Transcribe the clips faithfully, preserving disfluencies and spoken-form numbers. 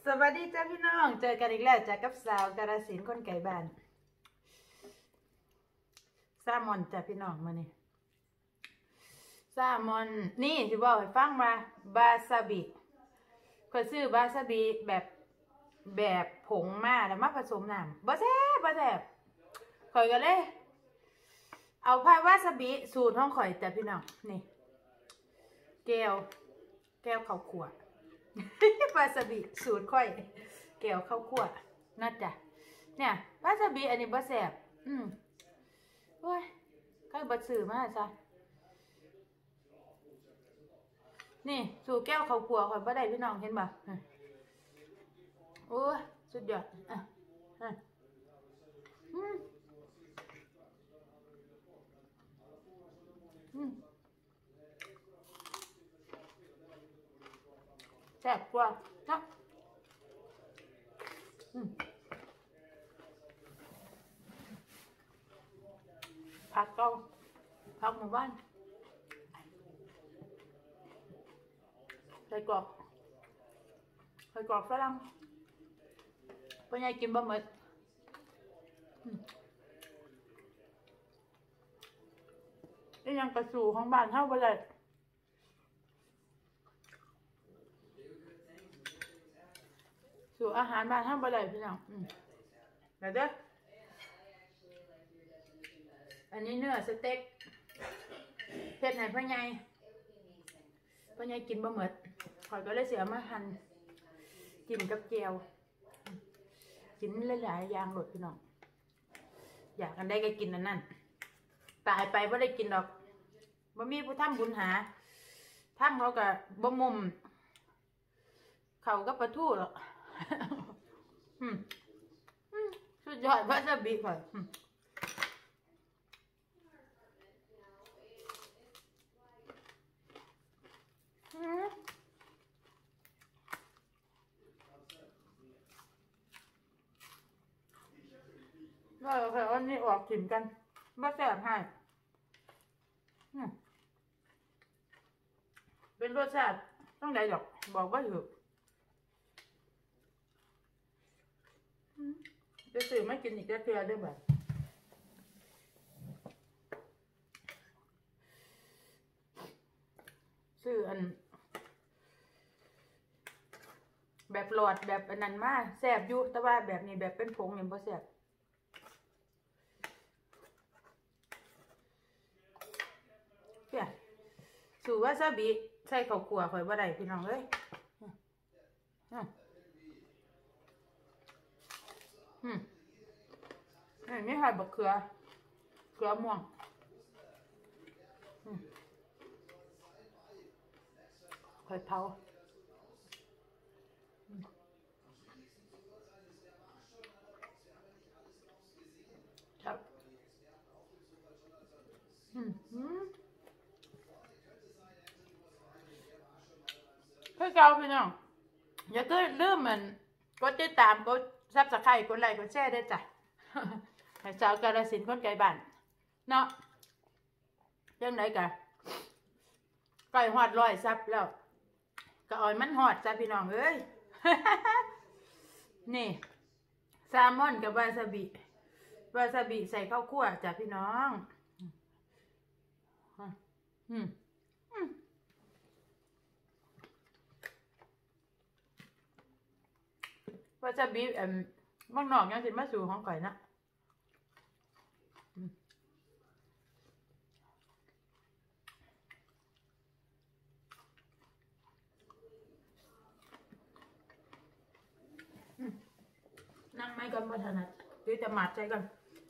สวัสดีจ้าพี่น้องเจอกันอีกแล้วจากกับสาวกาฬสินธุ์คนไก่บ้านซามอนจ้าพี่น้องมานี่ซามอนนี่ที่บอกให้ฟังมาบาซาบิก็ซื้อบาซาบิแบบแบบผงมาแล้วมาผสมน้ำบ่แซ่บบ่แซ่บข่อยก็เลยเอาพายวาซาบิสูตรของข่อยจ้าพี่น้องนี่แก้วแก้วข้าวคั่ววาซาบิสูตรค่อยแก้วข้าวคั่วน่าจะเนี่ยวาซาบิอันนี้บ่แซ่บอืมโอ้ยก็บ่ซื้อมาซะนี่สูตรแก้วข้าวคั่วข่อยบ่ได้พี่น้องเห็นบ่โอ้ยสุดยอดอ่ะอ่ะอืมอืมแซ่บกว่าเนาะอืมผักเก่าผักหมู่บ้านใส่กรอกใส่กรอกฝรั่งพ่อใหญ่กินบะหมี่นี่ยังกระสูของบ้านเท่าไปเลยสู่อาหารบ้านเท่าไปเลยพี่น้องอืมเดี๋ยวเด้ออันนี้เนื้อสเต็กเผ็ดไหนพ่อใหญ่พ่อใหญ่กินบะหมี่ขอยก็เลยเสียมาหั่นกินกับแจ่วกินหลายๆอย่างหลดพี่น้องอยากกันได้ก็กินอันนั้นตายไปไม่ได้กินดอกบ่มีผู้ทำบุญหาทำเขาก็บ่มุมเขาก็ปลาทูหรอกสุดยอดวาซาบิก่อนเราเคยเอานี่ออกถิ่มกันบ่แซ่บให้เป็นรสชาติต้องไหนดอกบอกว่าถูกจะสื่อไม่กินอีกจะเกลือด้วยแบบสื่ออันแบบหลอดแบบอันนั้นมาแซ่บอยู่แต่ว่าแบบนี้แบบเป็นผงเนี่ยบ่แซ่บเนี่ยสูวาซาบิใส่ข้าวคั่วข่อยบ่ได้พี่น้องเอ้ยอืมนี่ไม่หายบักเขือเขือม่วงข่อยเผาครับอืมอืมเพื่อเก่าพี่น้องอย่าก็ลืมมันกดติดตามกดซับสไครต์กดไลค์กดแชร์ด้วยจ้ะให้สาวกาฬสินธุ์คนไกลบ้านเนาะยังไงกะไก่หอดร้อยซับแล้วก็อ่อยมันหอดจ้ะพี่น้องเอ้ยนี่แซลมอนกับวาซาบิวาซาบิใส่ข้าวคั่วจ้ะพี่น้องอืมวาซาบิเอ่อมังนอกยังสิมาสู่ของข่อยนะนั่งไม่กันมาถนัดหรือจะหมัดใจกัน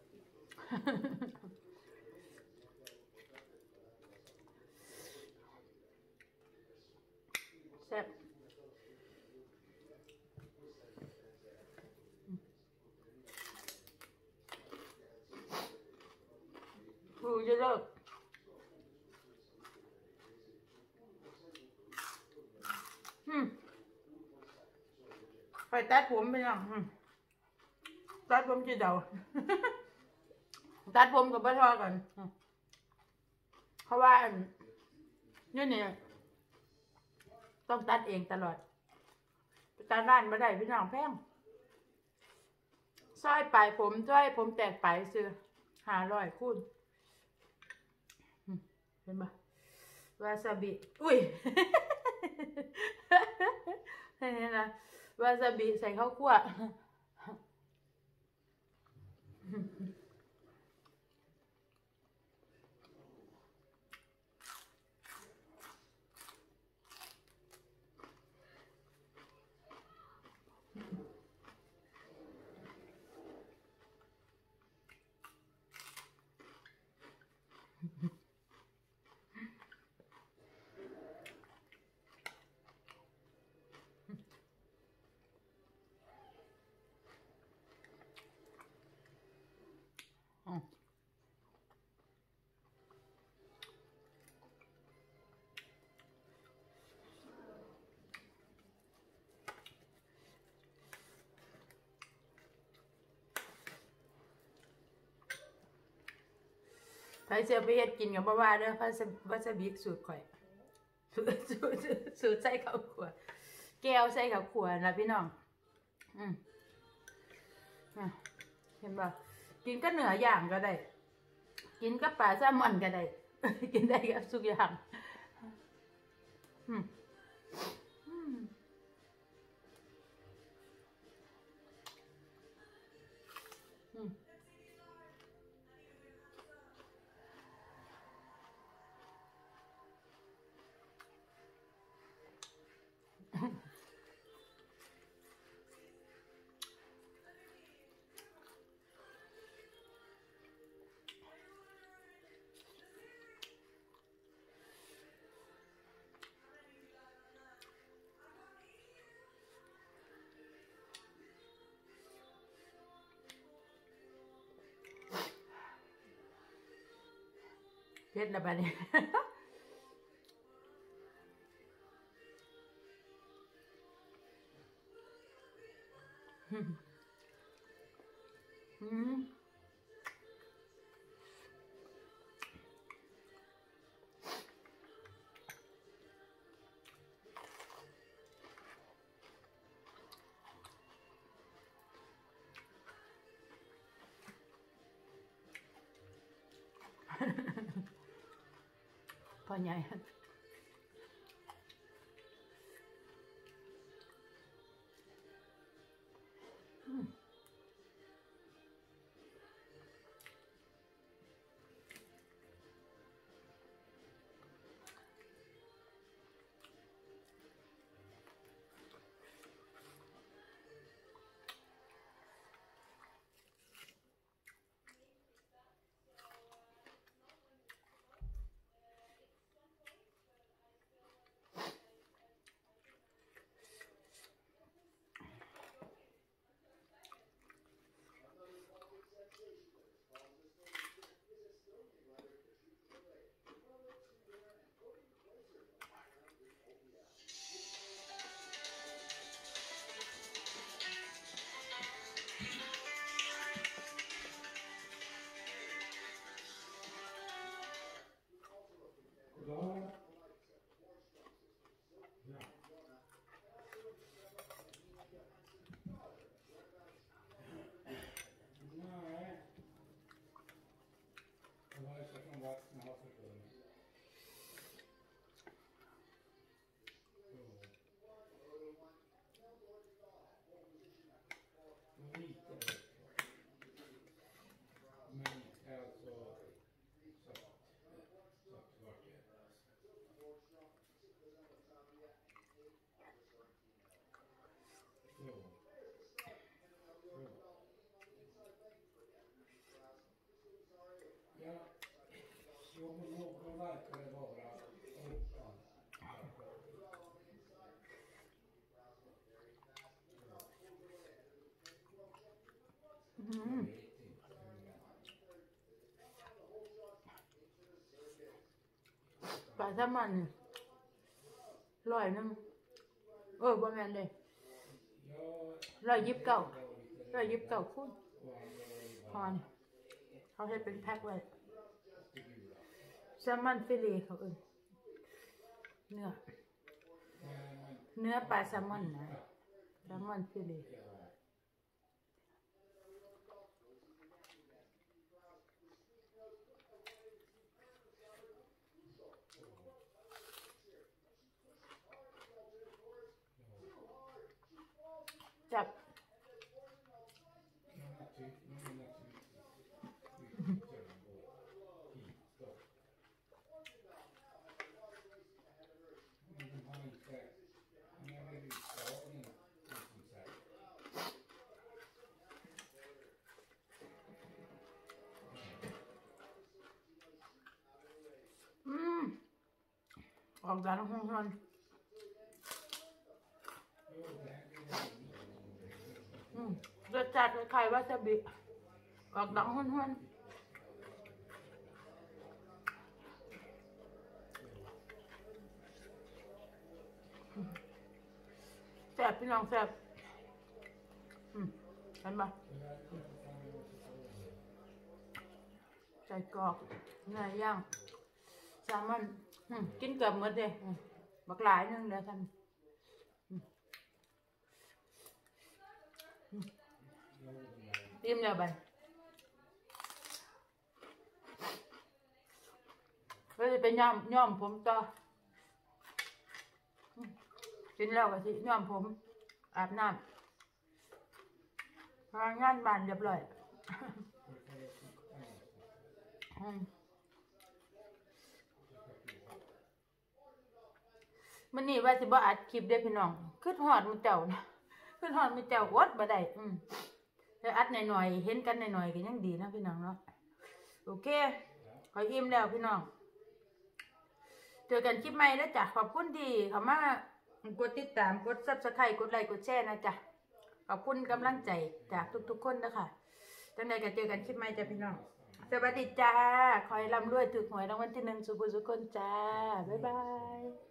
แซ่บคือจะเลิกไปตัดผมไปยังตัดผมจีเดาตัดผมกับป้าทอกันเพราะว่านี่เนี่ยต้องตัดเองตลอดตาร้านมาได้พี่น้องแพงซอยปลายผมซอยผมแตกปลายซื้อห้าร้อยคูณเห็นปะวาซาบิอุ้ยนี่นะวาซาบิใส่ข้าวคั่วใครเสียไปเฮ็ดกินกับบ้าว่าเด้อวาซาวาซาบิสูตรข่อยสูตรสูตรสูตรใส่ข้าวคั่วแก้วใส่ข้าวคั่วนะพี่น้องอืมเห็นป่ะกินก็เนื้อย่างก็ได้กินก็ปลาแซลมอนก็ได้กินได้กับทุกอย่างอืมอืมอืมเผ็ดละบาดนี้อืมพอใหญ่ปลาแซลมอนร้อยหนึ่งเออบ่แม่นเลยร้อยยิบเก้าร้อยยิบเก้าคูณพอนี่เขาให้เป็นแพ็คไว้แซลมอนฟิเลเขาเอิ้นเนื้อเนื้อปลาแซลมอนนะลมอนฟิเลตจับอืมออกจากห้องนอนอืมรสชาติคล้ายๆวาซาบิออกดังห้วนๆแซ่บพี่น้องแซ่บอืมเห็นปะใส่กรอกเนื้อย่างแซลมอนอืมกินเกือบหมดเลยอืมบักหลายนึงแล้วท่านอืมอืมอิ่มแล้วบัดก็จะไปย่อมย่อมผมต่ออืมกินแล้วก็สิย่อมผมอาบน้ำงานงานบ้านเรียบร้อยอืมมื้อนี้ว่าสิบ่อัดคลิปเด้อพี่น้องคือฮอดมื้อเจ้านะคือฮอดมื้อเจ้าอดบ่ได้อืมแต่อัดหน่อยๆเห็นกันหน่อยๆก็ยังดีนะพี่น้องเนาะโอเคขออิ่มแล้วพี่น้องเจอกันคลิปใหม่แล้วจ้ะขอบคุณที่เข้ามากดติดตามกด ซับสไครบ์ กดไลค์กดแชร์นะจ๊ะขอบคุณกำลังใจจากทุกๆคนนะคะจังใดก็เจอกันคลิปใหม่จ้ะพี่น้องสวัสดีจ้าขอให้ร่ำรวยถูกหวยรางวัลที่หนึ่งสุขสุขคนจ้าบ๊ายบาย